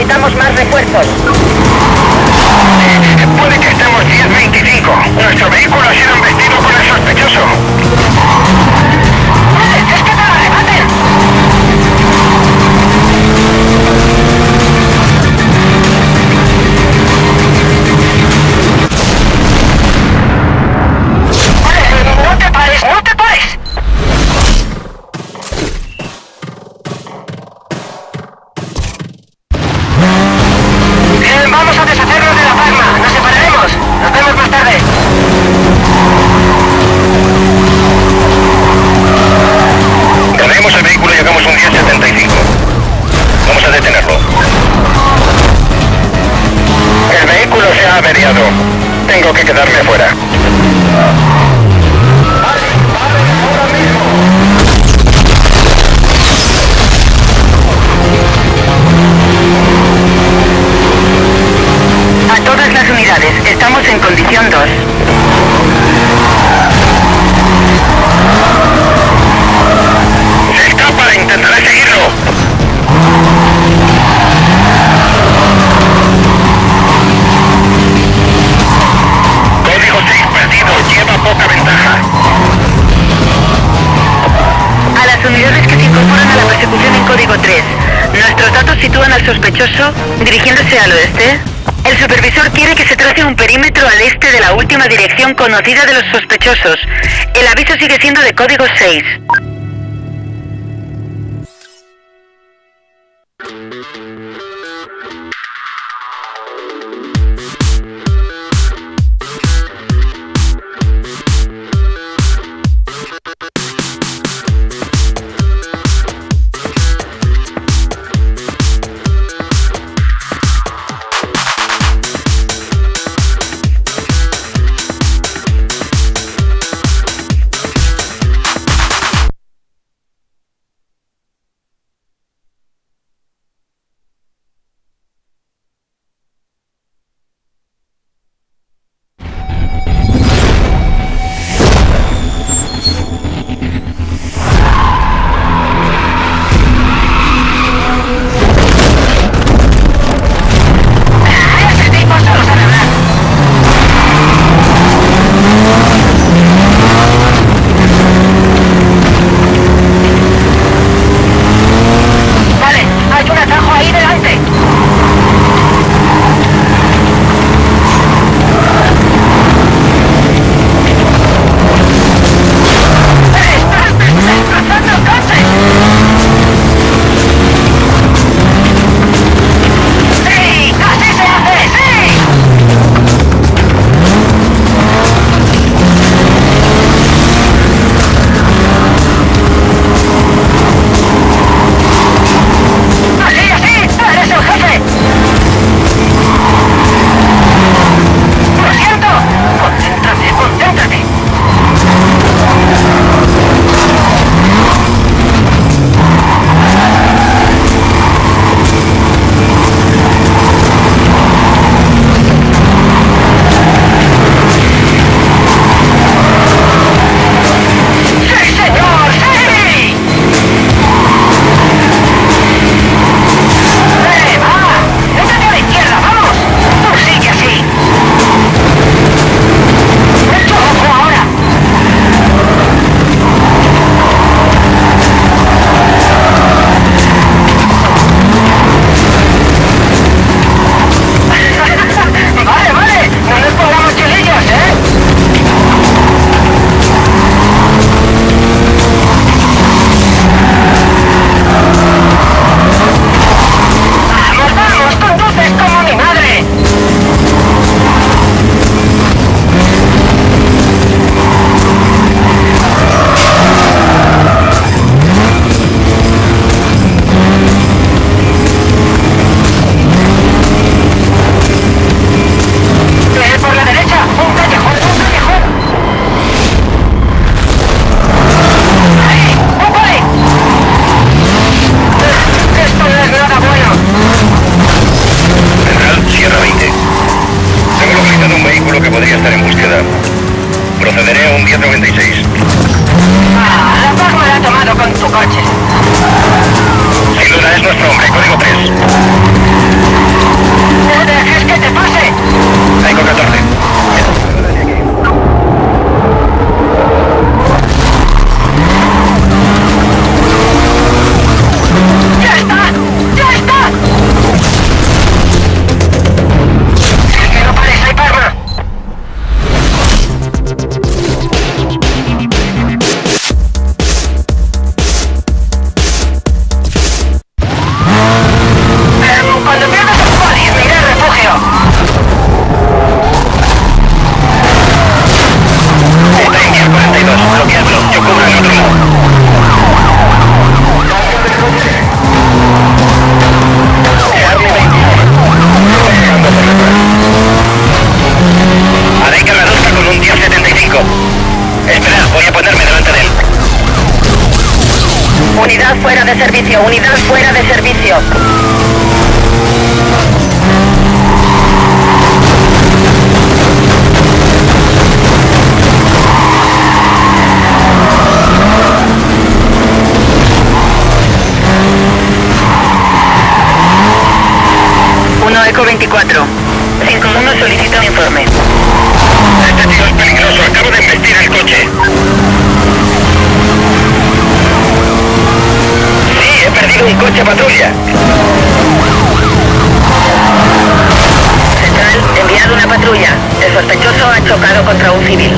necesitamos más refuerzos. Puede que estemos 10-25. Nuestro vehículo ha sido embestido por el sospechoso. ¡Es que te lo arrebaten! ¡No te pares! ¡No te pares! Vamos a deshacernos de la palma. Nos separaremos. Nos vemos más tarde. Ganemos el vehículo y hagamos un 10-75. Vamos a detenerlo. El vehículo se ha averiado. Tengo que quedarme fuera. A todas las unidades, estamos en condición 2. ¡Se escapa! ¡Intentaré seguirlo! Código 6 perdido. Lleva poca ventaja. A las unidades que se incorporan a la persecución en código 3. Nuestros datos sitúan al sospechoso dirigiéndose al oeste. El supervisor quiere que se trace un perímetro al este de la última dirección conocida de los sospechosos. El aviso sigue siendo de código 6. Sin duda es nuestro hombre, código 3. ¡No dejes que te pase! Eco 14. ¡Ya está! ¡Ya está! ¡Que no pares, hay Parma! Cuando pierdas el Qualis, me iré al refugio. Está en 1042. Bloqueadlo. Yo cubro el otro lado. Charlie 29. Adeika reduzca con un 1075. Esperad, voy a ponerme delante de él. Unidad fuera de servicio, unidad fuera de servicio. Eco 24. 5-1 solicita un informe. Este tío es peligroso, acabo de embestir el coche. Sí, he perdido un coche patrulla. Central, enviado una patrulla. El sospechoso ha chocado contra un civil.